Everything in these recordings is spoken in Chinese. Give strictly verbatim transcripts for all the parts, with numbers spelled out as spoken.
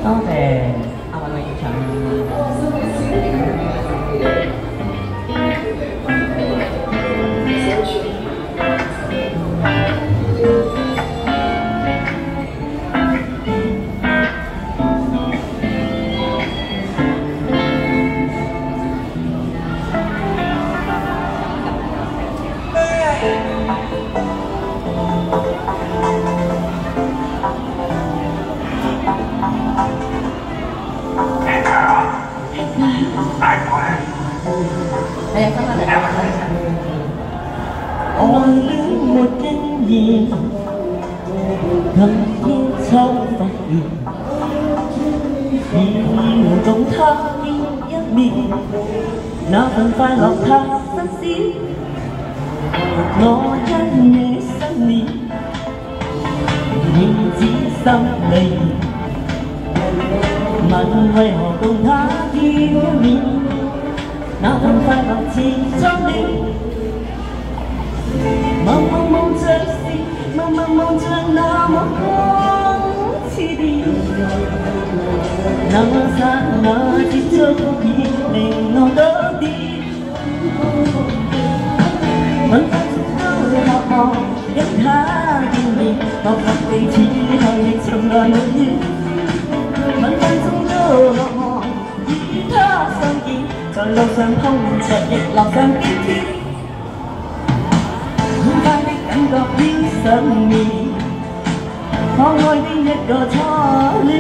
多謝阿偉偉演唱。係啊，翻返嚟。愛戀沒經驗，今天才發現，要懂他見一面，那份快樂太新鮮。我因你新年，認知心裏，問為何共他見一面？那份快樂似初戀，茫茫夢着是，茫茫夢着那麼光似電，那剎那接觸已令我多點，吻分都渴望一他見面，默默地此後亦從來沒怨，吻分鐘都渴望與他相見。在路上碰着亦樂上邊天，很快的感覺飄上面，可愛的一個初戀。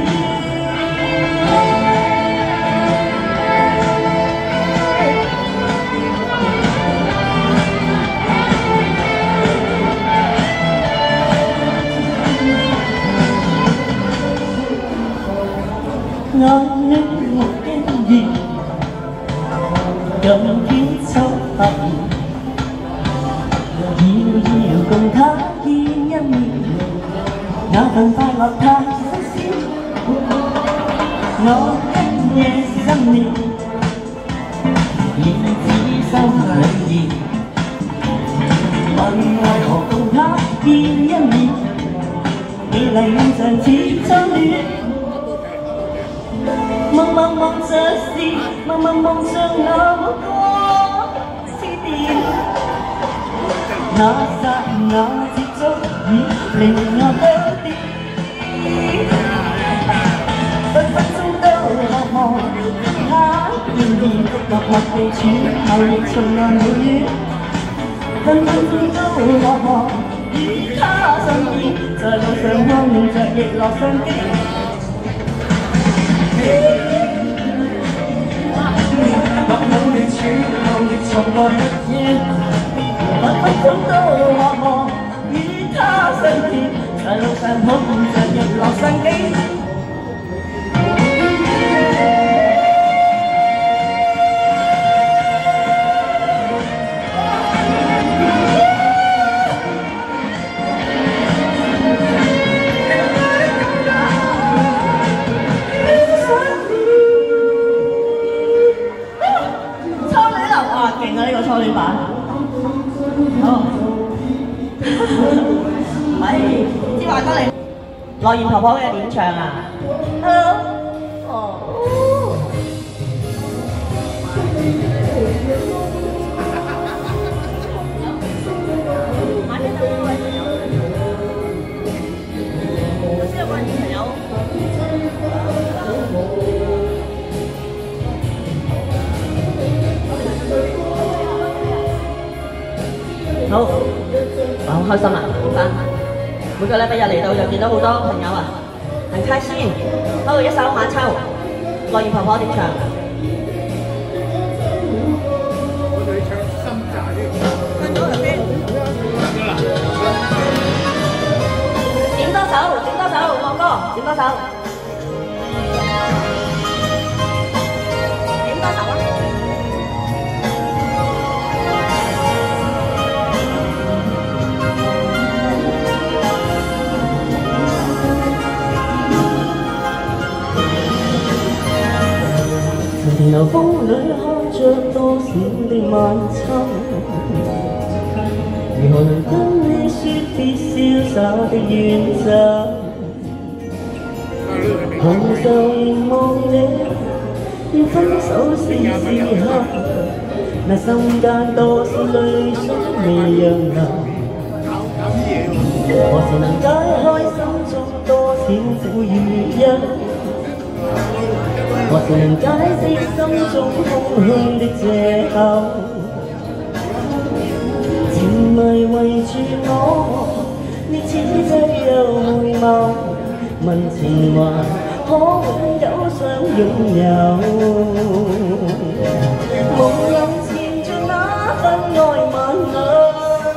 愛戀沒經驗。今天才發現，遙遙共他見一面，那份快樂太新鮮。我一夜心念，現知心裏面，問為何共他見一面，美麗永像似初戀。茫茫夢着是，茫茫夢着那麼光似電，那剎那接觸已令我多點，分分鐘都渴望他見面，默默地處後亦從來沒怨，分分鐘都渴望與他相見，在路上碰着亦樂上邊。默默地處後亦從來沒怨，分分鐘都渴望與他相見，在路上碰着亦樂上邊。勁啊！呢個初戀版，好，係之華哥你，樂言婆婆嘅點唱啊 ？Hello， 哦，買啲燈位朋友，我先有個女朋友。好，我好開心啊！翻每個禮拜日嚟到就見到好多朋友啊，很開心。好，一首《晚秋》，樂言婆婆點唱？我哋唱心炸啲。聽到入邊？點多首，點多首，樂哥，點多首。點多首啊！流風裏看着多少的晚秋，如何能跟你說別瀟灑的遠走？ 同就凝望你，要分手是時候，那心間多少淚水未讓流，何時能解開心中多少苦與憂？何時能解釋心中空虛的藉口？情迷圍住我，你此際又回眸，問情懷可永久相擁有？夢諗纏着那份愛漫流，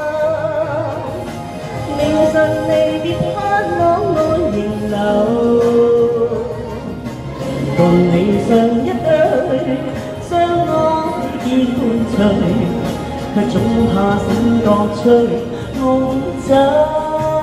明晨離別盼望愛仍留。共你上一對，相愛結伴隨，卻總怕醒覺吹夢走。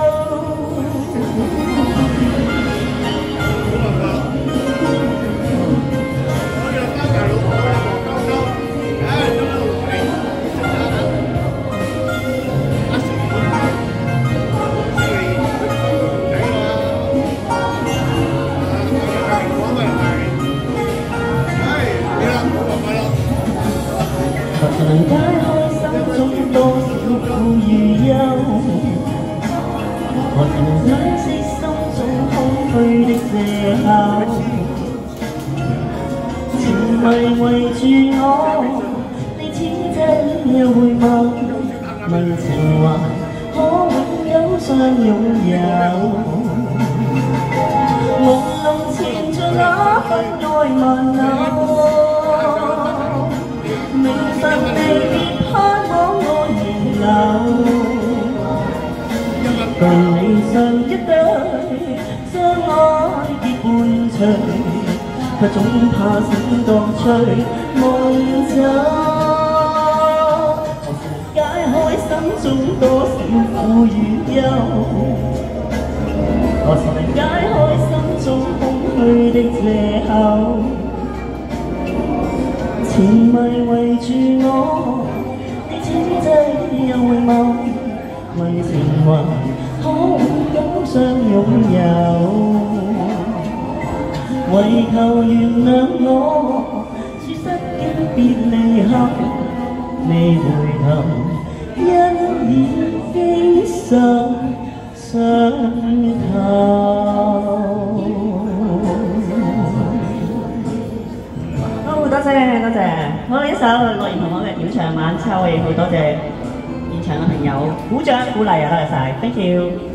何時能解開心中多少苦與憂？何時能解釋心中空虛的藉口？情迷圍住我，你此際又回眸，問情懷可永久相擁有？夢諗纏着那份愛漫流。明晨離別盼望愛仍留，共你上一對，相愛結伴隨，卻總怕醒覺吹夢走。何時能解開心中多少苦與憂？何時能解開心中空虛的藉口？情迷圍住我，你此際又回眸，問情懷可永久相擁有？唯求原諒我，說失經別離後，未回頭，因已經受傷透。多謝多謝，好呢一首樂兒同我嘅演唱晚秋，亦好多謝現場嘅朋友鼓掌鼓勵啊，多謝晒 ，thank you。